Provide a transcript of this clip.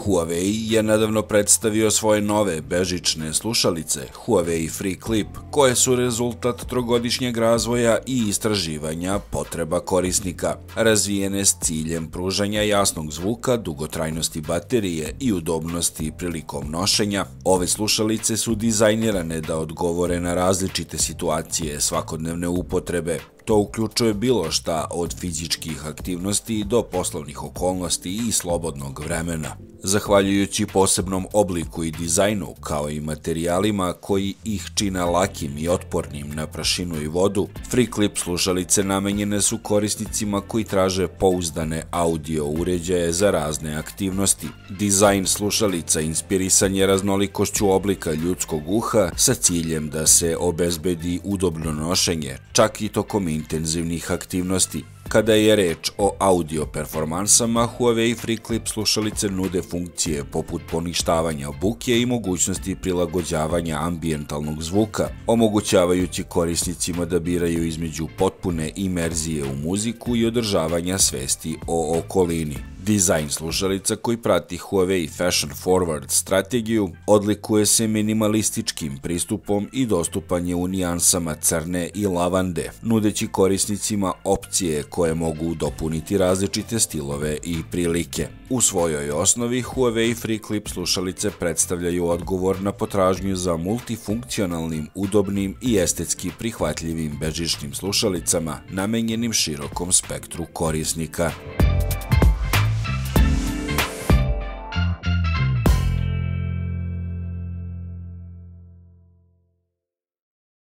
Huawei je nedavno predstavio svoje nove bežične slušalice Huawei FreeClip, koje su rezultat trogodišnjeg razvoja i istraživanja potreba korisnika, razvijene s ciljem pružanja jasnog zvuka, dugotrajnosti baterije i udobnosti prilikom nošenja. Ove slušalice su dizajnirane da odgovore na različite situacije svakodnevne upotrebe. To uključuje bilo šta od fizičkih aktivnosti do poslovnih okolnosti i slobodnog vremena. Zahvaljujući posebnom obliku i dizajnu, kao i materijalima koji ih čine lakim i otpornim na prašinu i vodu, FreeClip slušalice namenjene su korisnicima koji traže pouzdane audio uređaje za razne aktivnosti. Dizajn slušalica inspirisan je raznolikošću oblika ljudskog uha sa ciljem da se obezbedi udobno nošenje, čak i tokom intenzivnih aktivnosti. Kada je reč o audio performansama, Huawei FreeClip slušalice nude funkcije poput poništavanja buke i mogućnosti prilagođavanja ambijentalnog zvuka, omogućavajući korisnicima da biraju između potpune imerzije u muziku i održavanja svesti o okolini. Dizajn slušalica koji prati Huawei Fashion Forward strategiju odlikuje se minimalističkim pristupom i dostupan je u nijansama crne i lavande, nudeći korisnicima opcije koje mogu dopuniti različite stilove i prilike. U svojoj osnovi Huawei FreeClip slušalice predstavljaju odgovor na potražnju za multifunkcionalnim, udobnim i estetski prihvatljivim bežičnim slušalicama namenjenim širokom spektru korisnika.